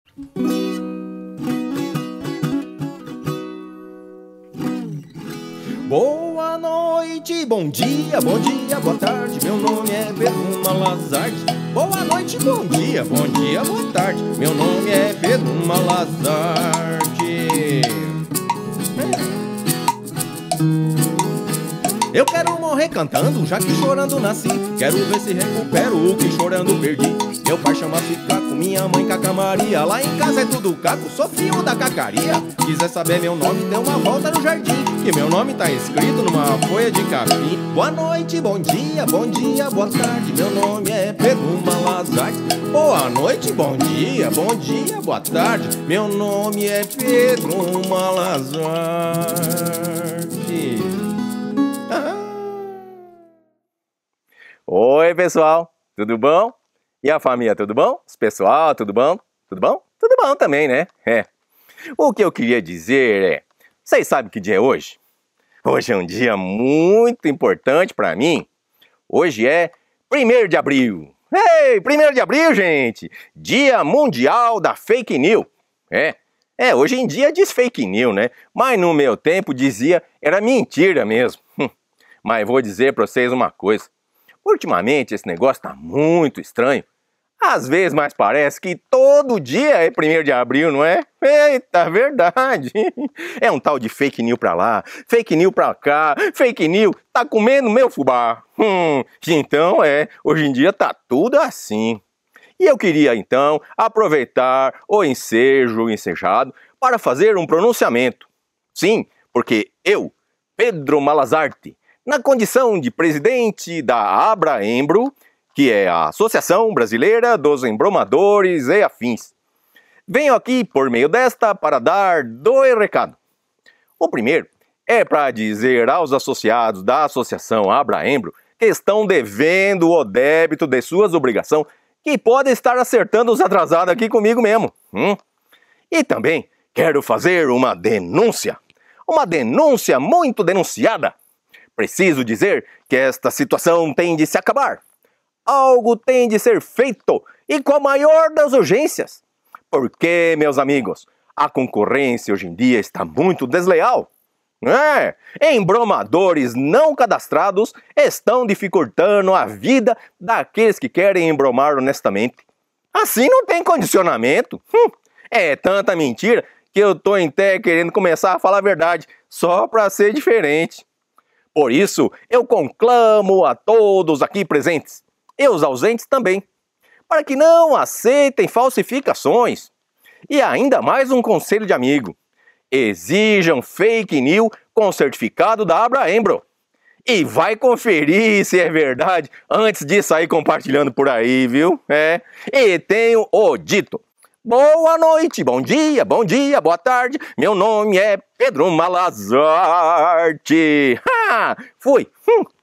Boa noite, bom dia, boa tarde. Meu nome é Pedro Malazarte. Boa noite, bom dia, boa tarde. Meu nome é Pedro Malazarte. Eu quero morrer cantando, já que chorando nasci. Quero ver se recupero o que chorando perdi. Meu pai chama-se Caco, minha mãe Caca Maria. Lá em casa é tudo Caco, sou filho da cacaria. Quiser saber meu nome, dê uma volta no jardim, que meu nome tá escrito numa folha de capim. Boa noite, bom dia, boa tarde. Meu nome é Pedro Malazarte. Boa noite, bom dia, boa tarde. Meu nome é Pedro Malazarte. Oi, pessoal, tudo bom? E a família, tudo bom? Os pessoal, tudo bom? Tudo bom? Tudo bom também, né? O que eu queria dizer é, vocês sabem que dia é hoje? Hoje é um dia muito importante para mim. Hoje é 1º de abril. Ei, 1º de abril, gente! Dia Mundial da Fake News. Hoje em dia diz fake news, né? Mas no meu tempo dizia, era mentira mesmo. Mas vou dizer para vocês uma coisa. Ultimamente esse negócio tá muito estranho. Às vezes mais parece que todo dia é 1º de abril, não é? Eita, verdade. É um tal de fake news pra lá, fake news pra cá, fake news tá comendo meu fubá. Então hoje em dia tá tudo assim. E eu queria então aproveitar o ensejado para fazer um pronunciamento. Sim, porque eu, Pedro Malazarte, na condição de presidente da Abraembro, que é a Associação Brasileira dos Embromadores e Afins, venho aqui por meio desta para dar 2 recados. O primeiro é para dizer aos associados da Associação Abraembro que estão devendo o débito de suas obrigações, que podem estar acertando os atrasados aqui comigo mesmo. E também quero fazer uma denúncia muito denunciada. Preciso dizer que esta situação tem de se acabar. Algo tem de ser feito e com a maior das urgências. Porque, meus amigos, a concorrência hoje em dia está muito desleal. Embromadores não cadastrados estão dificultando a vida daqueles que querem embromar honestamente. Assim não tem condicionamento. É tanta mentira que eu tô até querendo começar a falar a verdade, só para ser diferente. Por isso, eu conclamo a todos aqui presentes, e os ausentes também, para que não aceitem falsificações. E ainda mais um conselho de amigo. Exijam fake news com certificado da Abraembro. E vai conferir se é verdade antes de sair compartilhando por aí, viu? E tenho o dito. Boa noite, bom dia, boa tarde. Meu nome é Pedro Malazarte. Fui.